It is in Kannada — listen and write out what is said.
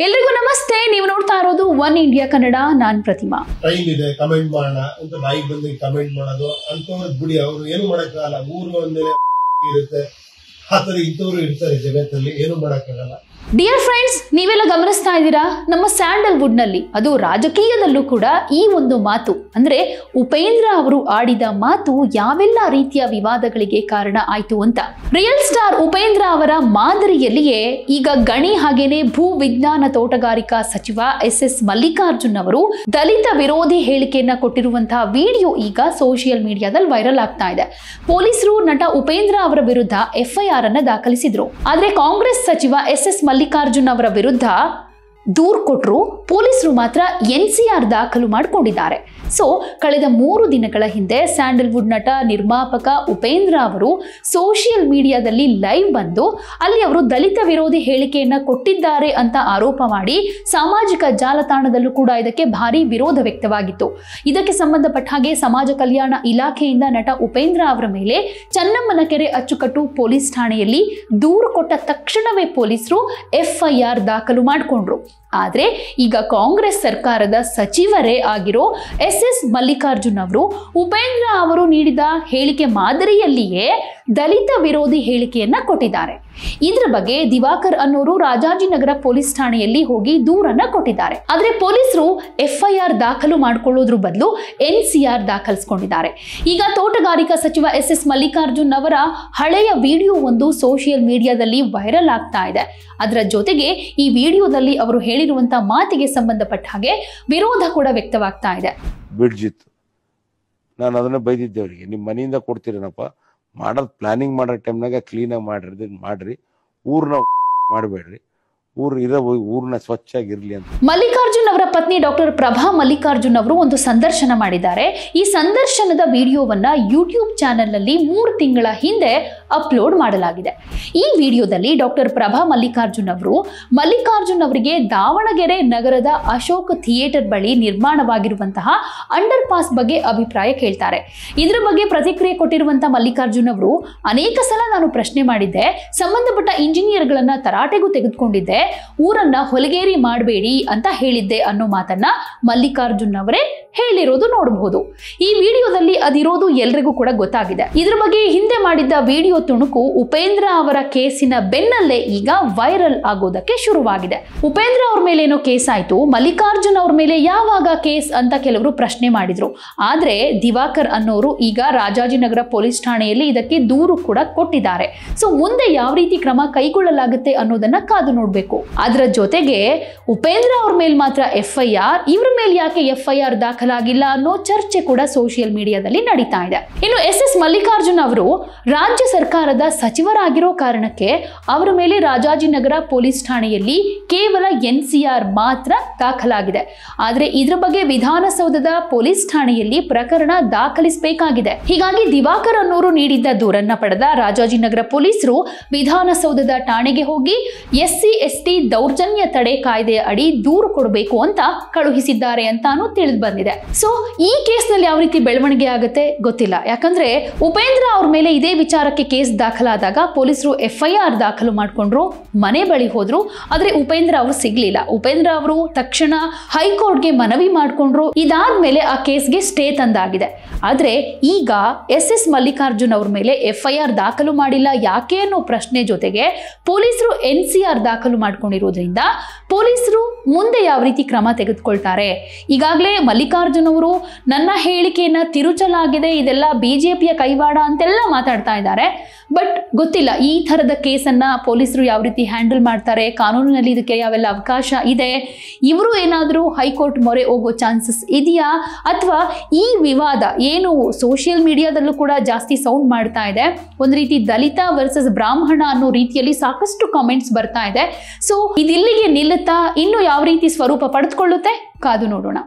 ಎಲ್ರಿಗೂ ನಮಸ್ತೆ. ನೀವು ನೋಡ್ತಾ ಇರೋದು ಒನ್ ಇಂಡಿಯಾ ಕನ್ನಡ. ನಾನ್ ಪ್ರತಿಮಾ. ಟೈಮ್ ಇದೆ, ಕಮೆಂಟ್ ಮಾಡೋಣ ಅಂತ ಬಾಯಿಗೆ ಬಂದು ಕಮೆಂಟ್ ಮಾಡೋದು ಅಂತವ್ರಿಗೆ ಬಿಡಿ, ಅವರು ಏನು ಮಾಡಕ್ಕಾಗಲ್ಲ. ಊರು ಒಂದೇನೆ ಇರುತ್ತೆ, ಆತರ ಇಂಥವ್ರು ಇರ್ತಾರೆ ಜಗತ್ತಲ್ಲಿ, ಏನು ಮಾಡಕ್ಕಾಗಲ್ಲ. ಡಿಯರ್ ಫ್ರೆಂಡ್ಸ್, ನೀವೆಲ್ಲ ಗಮನಿಸ್ತಾ ಇದ್ದೀರಾ, ನಮ್ಮ ಸ್ಯಾಂಡಲ್ವುಡ್ ನಲ್ಲಿ ಅದು ರಾಜಕೀಯದಲ್ಲೂ ಕೂಡ ಈ ಒಂದು ಮಾತು ಅಂದ್ರೆ ಉಪೇಂದ್ರ ಅವರು ಆಡಿದ ಮಾತು ಯಾವೆಲ್ಲ ರೀತಿಯ ವಿವಾದಗಳಿಗೆ ಕಾರಣ ಆಯ್ತು ಅಂತ. ರಿಯಲ್ ಸ್ಟಾರ್ ಉಪೇಂದ್ರ ಅವರ ಮಾದರಿಯಲ್ಲಿಯೇ ಈಗ ಗಣಿ ಹಾಗೇನೆ ಭೂ ವಿಜ್ಞಾನ ತೋಟಗಾರಿಕಾ ಸಚಿವ ಎಸ್ ಮಲ್ಲಿಕಾರ್ಜುನ್ ಅವರು ದಲಿತ ವಿರೋಧಿ ಹೇಳಿಕೆಯನ್ನ ಕೊಟ್ಟಿರುವಂತಹ ವಿಡಿಯೋ ಈಗ ಸೋಷಿಯಲ್ ಮೀಡಿಯಾದಲ್ಲಿ ವೈರಲ್ ಆಗ್ತಾ ಇದೆ. ಪೊಲೀಸರು ನಟ ಉಪೇಂದ್ರ ಅವರ ವಿರುದ್ಧ FIR ಅನ್ನ ದಾಖಲಿಸಿದ್ರು. ಆದ್ರೆ ಕಾಂಗ್ರೆಸ್ ಸಚಿವ ಎಸ್ ಮಲ್ಲಿಕಾರ್ಜುನ್ ಅವರ ವಿರುದ್ಧ ದೂರು ಕೊಟ್ಟರು. ಪೊಲೀಸರು ಮಾತ್ರ NCR ದಾಖಲು ಮಾಡಿಕೊಂಡಿದ್ದಾರೆ. ಸೊ ಕಳೆದ 3 ದಿನಗಳ ಹಿಂದೆ ಸ್ಯಾಂಡಲ್ವುಡ್ ನಟ ನಿರ್ಮಾಪಕ ಉಪೇಂದ್ರ ಅವರು ಸೋಷಿಯಲ್ ಮೀಡಿಯಾದಲ್ಲಿ ಲೈವ್ ಬಂದು ಅಲ್ಲಿ ಅವರು ದಲಿತ ವಿರೋಧಿ ಹೇಳಿಕೆಯನ್ನ ಕೊಟ್ಟಿದ್ದಾರೆ ಅಂತ ಆರೋಪ ಮಾಡಿ ಸಾಮಾಜಿಕ ಜಾಲತಾಣದಲ್ಲೂ ಕೂಡ ಇದಕ್ಕೆ ಭಾರಿ ವಿರೋಧ ವ್ಯಕ್ತವಾಗಿತ್ತು. ಇದಕ್ಕೆ ಸಂಬಂಧಪಟ್ಟ ಹಾಗೆ ಸಮಾಜ ಕಲ್ಯಾಣ ಇಲಾಖೆಯಿಂದ ನಟ ಉಪೇಂದ್ರ ಅವರ ಮೇಲೆ ಚನ್ನಮ್ಮನಕೆರೆ ಅಚ್ಚುಕಟ್ಟು ಪೊಲೀಸ್ ಠಾಣೆಯಲ್ಲಿ ದೂರು ಕೊಟ್ಟ ತಕ್ಷಣವೇ ಪೊಲೀಸರು FIR ದಾಖಲು ಮಾಡಿಕೊಂಡ್ರು. ಆದ್ರೆ ಈಗ ಕಾಂಗ್ರೆಸ್ ಸರ್ಕಾರದ ಸಚಿವರೇ ಆಗಿರೋ ಎಸ್ ಮಲ್ಲಿಕಾರ್ಜುನ್ ಅವರು ಉಪೇಂದ್ರ ಅವರು ನೀಡಿದ ಹೇಳಿಕೆ ಮಾದರಿಯಲ್ಲಿಯೇ ದಲಿತ ವಿರೋಧಿ ಹೇಳಿಕೆಯನ್ನ ಕೊಟ್ಟಿದ್ದಾರೆ. ಇದರ ಬಗ್ಗೆ ದಿವಾಕರ್ ಅನ್ನೋರು ರಾಜಾಜಿನಗರ ಪೊಲೀಸ್ ಠಾಣೆಯಲ್ಲಿ ಹೋಗಿ ದೂರನ್ನ ಕೊಟ್ಟಿದ್ದಾರೆ. ಆದ್ರೆ ಪೊಲೀಸರು FIR ದಾಖಲು ಮಾಡಿಕೊಳ್ಳೋದ್ರ ಬದಲು NCR ದಾಖಲಿಸಿಕೊಂಡಿದ್ದಾರೆ. ಈಗ ತೋಟಗಾರಿಕಾ ಸಚಿವ ಎಸ್ ಮಲ್ಲಿಕಾರ್ಜುನ್ ಅವರ ಹಳೆಯ ವಿಡಿಯೋ ಒಂದು ಸೋಷಿಯಲ್ ಮೀಡಿಯಾದಲ್ಲಿ ವೈರಲ್ ಆಗ್ತಾ ಇದೆ. ಅದರ ಜೊತೆಗೆ ಈ ವಿಡಿಯೋದಲ್ಲಿ ಅವರು ಹೇಳಿರುವಂತಹ ಮಾತಿಗೆ ಸಂಬಂಧಪಟ್ಟ ಹಾಗೆ ವಿರೋಧ ಕೂಡ ವ್ಯಕ್ತವಾಗ್ತಾ ಇದೆ. ಬಿಡ್ಜಿತ್ತು, ನಾನು ಅದನ್ನ ಬೈದಿದ್ದೆ ಅವರಿಗೆ, ನಿಮ್ಮ ಮನೆಯಿಂದ ಕೊಡ್ತೀರೇನಪ್ಪ, ಮಾಡೋದು ಪ್ಲಾನಿಂಗ್ ಮಾಡೋ ಟೈಮ್ನಾಗ ಕ್ಲೀನಾಗಿ ಮಾಡ್ರಿ, ಊರ್ನ ಮಾಡಬೇಡ್ರಿ, ಊರ್ನ ಸ್ವಚ್ಛಾಗಿರ್ಲಿ ಅಂತ. ಮಲ್ಲಿಕಾರ್ಜುನ್ ಅವರ ಪತ್ನಿ ಡಾಕ್ಟರ್ ಪ್ರಭಾ ಮಲ್ಲಿಕಾರ್ಜುನ್ ಅವರು ಒಂದು ಸಂದರ್ಶನ ಮಾಡಿದ್ದಾರೆ. ಈ ಸಂದರ್ಶನದ ವಿಡಿಯೋವನ್ನ ಯೂಟ್ಯೂಬ್ ಚಾನೆಲ್ ನಲ್ಲಿ 3 ತಿಂಗಳ ಹಿಂದೆ ಅಪ್ಲೋಡ್ ಮಾಡಲಾಗಿದೆ. ಈ ವಿಡಿಯೋದಲ್ಲಿ ಡಾಕ್ಟರ್ ಪ್ರಭಾ ಮಲ್ಲಿಕಾರ್ಜುನ್ ಅವರಿಗೆ ದಾವಣಗೆರೆ ನಗರದ ಅಶೋಕ್ ಥಿಯೇಟರ್ ಬಳಿ ನಿರ್ಮಾಣವಾಗಿರುವಂತಹ ಅಂಡರ್ ಪಾಸ್ ಬಗ್ಗೆ ಅಭಿಪ್ರಾಯ ಕೇಳ್ತಾರೆ. ಇದರ ಬಗ್ಗೆ ಪ್ರತಿಕ್ರಿಯೆ ಕೊಟ್ಟಿರುವಂತಹ ಮಲ್ಲಿಕಾರ್ಜುನ್ ಅವರು, ಅನೇಕ ಸಲ ನಾನು ಪ್ರಶ್ನೆ ಮಾಡಿದ್ದೆ, ಸಂಬಂಧಪಟ್ಟ ಇಂಜಿನಿಯರ್ಗಳನ್ನ ತರಾಟೆಗೂ ತೆಗೆದುಕೊಂಡಿದ್ದೆ, ಊರನ್ನ ಹೊಲಗೇರಿ ಮಾಡಬೇಡಿ ಅಂತ ಹೇಳಿದ್ದೆ ಅನ್ನೋ ಮಾತನ್ನ ಮಲ್ಲಿಕಾರ್ಜುನ್ ಅವರೇ ಹೇಳಿರೋದು ನೋಡಬಹುದು. ಈ ವಿಡಿಯೋದಲ್ಲಿ ಅದಿರೋದು ಎಲ್ರಿಗೂ ಕೂಡ ಗೊತ್ತಾಗಿದೆ. ಇದ್ರ ಬಗ್ಗೆ ಹಿಂದೆ ಮಾಡಿದ್ದ ವಿಡಿಯೋ ತುಣುಕು ಉಪೇಂದ್ರ ಅವರ ಕೇಸಿನ ಬೆನ್ನಲ್ಲೇ ಈಗ ವೈರಲ್ ಆಗೋದಕ್ಕೆ ಶುರುವಾಗಿದೆ. ಉಪೇಂದ್ರ ಅವ್ರ ಮೇಲೆ ಏನೋ ಕೇಸ್ ಆಯ್ತು, ಮಲ್ಲಿಕಾರ್ಜುನ್ ಅವ್ರ ಮೇಲೆ ಯಾವಾಗ ಕೇಸ್ ಅಂತ ಕೆಲವರು ಪ್ರಶ್ನೆ ಮಾಡಿದ್ರು. ಆದ್ರೆ ದಿವಾಕರ್ ಅನ್ನೋರು ಈಗ ರಾಜಾಜಿನಗರ ಪೊಲೀಸ್ ಠಾಣೆಯಲ್ಲಿ ಇದಕ್ಕೆ ದೂರು ಕೂಡ ಕೊಟ್ಟಿದ್ದಾರೆ. ಸೊ ಮುಂದೆ ಯಾವ ರೀತಿ ಕ್ರಮ ಕೈಗೊಳ್ಳಲಾಗುತ್ತೆ ಅನ್ನೋದನ್ನ ಕಾದು ನೋಡ್ಬೇಕು. ಅದರ ಜೊತೆಗೆ ಉಪೇಂದ್ರ ಅವ್ರ ಮೇಲೆ ಮಾತ್ರ FIR, ಇವ್ರ ಮೇಲೆ ಯಾಕೆ FIR ದಾಖಲಾಗಿಲ್ಲ ಅನ್ನೋ ಚರ್ಚೆ ಕೂಡ ಸೋಷಿಯಲ್ ಮೀಡಿಯಾದಲ್ಲಿ ನಡೀತಾ ಇದೆ. ಇನ್ನು ಎಸ್ ಮಲ್ಲಿಕಾರ್ಜುನ್ ಅವರು ರಾಜ್ಯ ಸರ್ಕಾರದ ಸಚಿವರಾಗಿರೋ ಕಾರಣಕ್ಕೆ ಅವರ ಮೇಲೆ ರಾಜಾಜಿನಗರ ಪೊಲೀಸ್ ಠಾಣೆಯಲ್ಲಿ ಕೇವಲ NCR ಮಾತ್ರ ದಾಖಲಾಗಿದೆ. ಆದ್ರೆ ಇದ್ರ ಬಗ್ಗೆ ವಿಧಾನಸೌಧದ ಪೊಲೀಸ್ ಠಾಣೆಯಲ್ಲಿ ಪ್ರಕರಣ ದಾಖಲಿಸಬೇಕಾಗಿದೆ. ಹೀಗಾಗಿ ದಿವಾಕರ್ ಅನ್ನೋರು ನೀಡಿದ್ದ ದೂರನ್ನ ಪಡೆದ ರಾಜಾಜಿನಗರ ಪೊಲೀಸರು ವಿಧಾನಸೌಧದ ಠಾಣೆಗೆ ಹೋಗಿ SC/ST ದೌರ್ಜನ್ಯ ತಡೆ ಕಾಯ್ದೆಯ ಅಡಿ ದೂರು ಕೊಡಬೇಕು ಅಂತ ಕಳುಹಿಸಿದ್ದಾರೆ ಅಂತಾನು ತಿಳಿದು ಬಂದಿದೆ. ಸೊ ಈ ಕೇಸ್ನಲ್ಲಿ ಯಾವ ರೀತಿ ಬೆಳವಣಿಗೆ ಆಗುತ್ತೆ ಗೊತ್ತಿಲ್ಲ. ಯಾಕಂದ್ರೆ ಉಪೇಂದ್ರ ಅವ್ರ ಮೇಲೆ ಇದೇ ವಿಚಾರಕ್ಕೆ ಕೇಸ್ ದಾಖಲಾದಾಗ ಪೊಲೀಸರು FIR ದಾಖಲು ಮಾಡಿಕೊಂಡ್ರು, ಮನೆ ಬಳಿ ಹೋದ್ರು. ಆದ್ರೆ ಉಪೇಂದ್ರ ಅವರು ಸಿಗ್ಲಿಲ್ಲ. ಉಪೇಂದ್ರ ಅವರು ತಕ್ಷಣ ಹೈಕೋರ್ಟ್ಗೆ ಮನವಿ ಮಾಡಿಕೊಂಡ್ರು. ಇದಾದ್ಮೇಲೆ ಆ ಕೇಸ್ಗೆ ಸ್ಟೇ ತಂದಾಗಿದೆ. ಆದ್ರೆ ಈಗ ಎಸ್ ಮಲ್ಲಿಕಾರ್ಜುನ್ ಅವ್ರ ಮೇಲೆ FIR ದಾಖಲು ಮಾಡಿಲ್ಲ ಯಾಕೆ ಅನ್ನೋ ಪ್ರಶ್ನೆ ಜೊತೆಗೆ ಪೊಲೀಸರು NCR ದಾಖಲು ಮಾಡ್ಕೊಂಡಿರೋದ್ರಿಂದ ಪೊಲೀಸರು ಮುಂದೆ ಯಾವ ರೀತಿ ಕ್ರಮ ತೆಗೆದುಕೊಳ್ತಾರೆ. ಈಗಾಗಲೇ ಮಲ್ಲಿಕಾರ್ಜುನ್ ಅವರು ನನ್ನ ಹೇಳಿಕೆಯನ್ನ ತಿರುಚಲಾಗಿದೆ, ಇದೆಲ್ಲ BJPಯ ಕೈವಾಡ ಅಂತೆಲ್ಲ ಮಾತಾಡ್ತಾ ಇದ್ದಾರೆ. ಬಟ್ ಗೊತ್ತಿಲ್ಲ ಈ ಥರದ ಕೇಸನ್ನ ಪೊಲೀಸರು ಯಾವ ರೀತಿ ಹ್ಯಾಂಡಲ್ ಮಾಡ್ತಾರೆ, ಕಾನೂನಿನಲ್ಲಿ ಇದಕ್ಕೆ ಯಾವೆಲ್ಲ ಅವಕಾಶ ಇದೆ, ಇವರು ಏನಾದರೂ ಹೈಕೋರ್ಟ್ ಮೊರೆ ಹೋಗೋ ಚಾನ್ಸಸ್ ಇದೆಯಾ, ಅಥವಾ ಈ ವಿವಾದ ಏನು ಸೋಷಿಯಲ್ ಮೀಡಿಯಾದಲ್ಲೂ ಕೂಡ ಜಾಸ್ತಿ ಸೌಂಡ್ ಮಾಡ್ತಾ ಇದೆ, ಒಂದು ರೀತಿ ದಲಿತ ವರ್ಸಸ್ ಬ್ರಾಹ್ಮಣ ಅನ್ನೋ ರೀತಿಯಲ್ಲಿ ಸಾಕಷ್ಟು ಕಾಮೆಂಟ್ಸ್ ಬರ್ತಾ ಇದೆ. ಸೊ ಇದಿಲ್ಲಿಗೆ ನಿಲ್ಲುತ್ತಾ, ಇನ್ನು ಯಾವ ರೀತಿ ಸ್ವರೂಪ ಪಡೆದುಕೊಳ್ಳುತ್ತೆ ಕಾದು ನೋಡೋಣ.